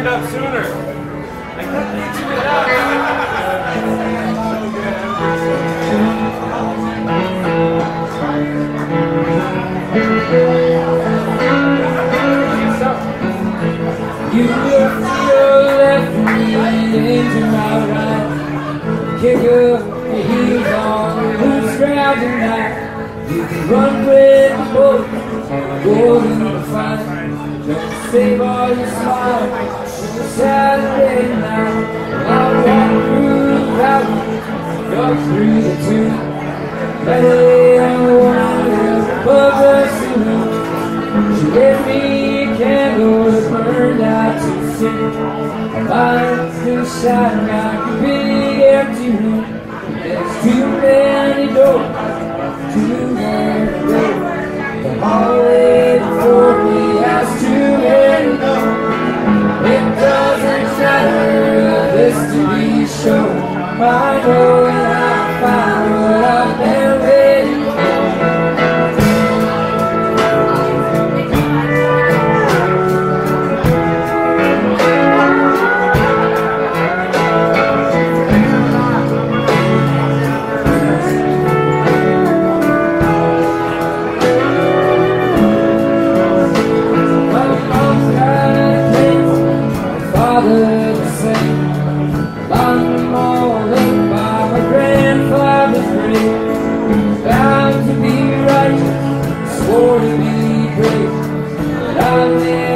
turned up sooner. I couldn't get you it up. You look to your left and lean to my right. Kick up your heels on the loose ground tonight. You can run with the boat, go to the fight. Just save all your smiles on a Saturday night. I'll walk through the valley, walk through the tomb. Lay on the water above the saloon. She gave me a candle that burned out too soon. Lights still shine like a big empty room. There's too many doors, too many doors. The hallway before me has too many doors. It doesn't matter this to be sure. I know that I'll find what I've been waiting for. Bound to be righteous, swore to be brave, but I live